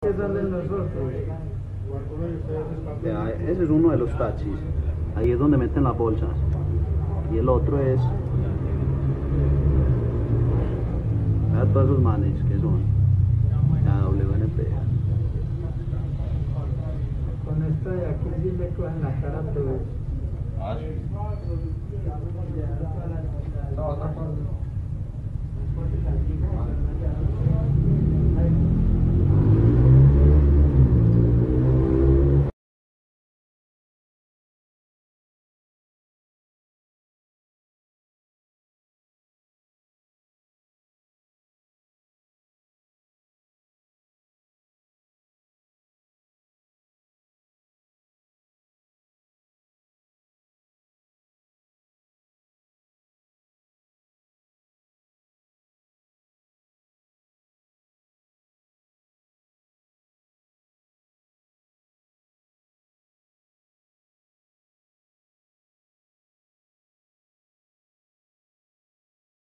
¿Qué salen los otros? Vea, ese es uno de los taxis. Ahí es donde meten las bolsas. Y el otro es... Vea todos esos manes que son. La WNP. Con esta de aquí sí le cogen la cara a todos. Ah, sí. No, otra cosa.